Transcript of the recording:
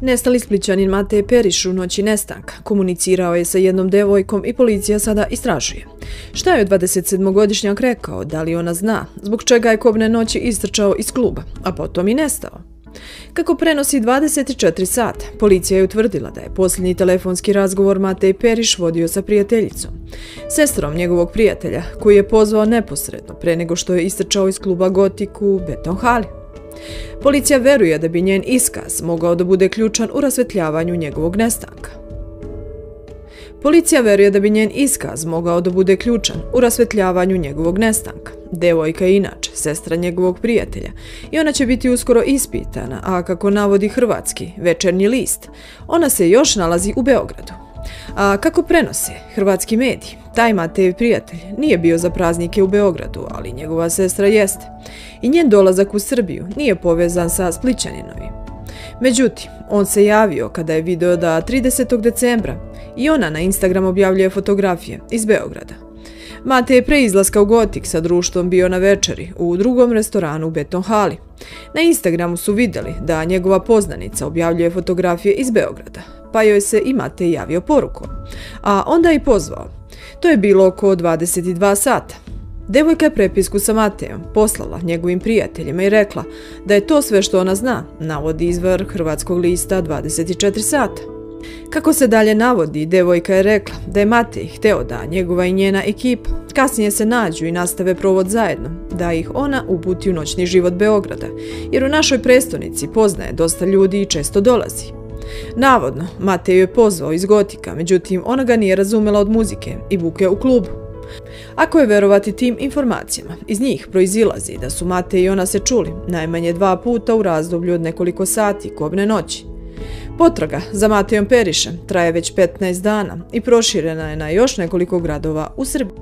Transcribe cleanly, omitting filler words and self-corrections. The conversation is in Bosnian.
Nestali Splićanin Matej Periš u noći nestanka komunicirao je sa jednom devojkom i policija sada istražuje. Šta je 27-godišnjak rekao, da li ona zna, zbog čega je kobne noći istrčao iz kluba, a potom i nestao? Kako prenosi 24 sata, policija je utvrdila da je posljednji telefonski razgovor Matej Periš vodio sa prijateljicom, sestrom njegovog prijatelja, koji je pozvao neposredno pre nego što je istrčao iz kluba Gotik u Beton Hali. Policija veruje da bi njen iskaz mogao da bude ključan u rasvetljavanju njegovog nestanka. Devojka je inače sestra njegovog prijatelja i ona će biti uskoro ispitana, a kako navodi hrvatski Večernji list, ona se još nalazi u Beogradu. A kako prenose hrvatski mediji, taj Matej prijatelj nije bio za praznike u Beogradu, ali njegova sestra jeste. I njen dolazak u Srbiju nije povezan sa Splićaninovim. Međutim, on se javio kada je video da 30. decembra i ona na Instagram objavljuje fotografije iz Beograda. Matej je pre izlaska u Gotik sa društvom bio na večeri u drugom restoranu u Beton Hali. Na Instagramu su vidjeli da njegova poznanica objavljuje fotografije iz Beograda, pa joj se i Matej javio porukom, a onda i pozvao. To je bilo oko 22 sata. Devojka je prepisku sa Matejom poslala njegovim prijateljima i rekla da je to sve što ona zna, navodi izvor hrvatskog lista 24 sata. Kako se dalje navodi, devojka je rekla da je Matej hteo da njegova i njena ekipa kasnije se nađu i nastave provod zajedno, da ih ona uputi u noćni život Beograda, jer u našoj prestonici poznaje dosta ljudi i često dolazi. Navodno, Matej je pozvao iz Gotika, međutim ona ga nije razumela od muzike i buke u klubu. Ako je verovati tim informacijama, iz njih proizilazi da su Matej i ona se čuli najmanje 2 puta u razdoblju od nekoliko sati kobne noći. Potraga za Matejom Perišem traje već 15 dana i proširena je na još nekoliko gradova u Srbiji.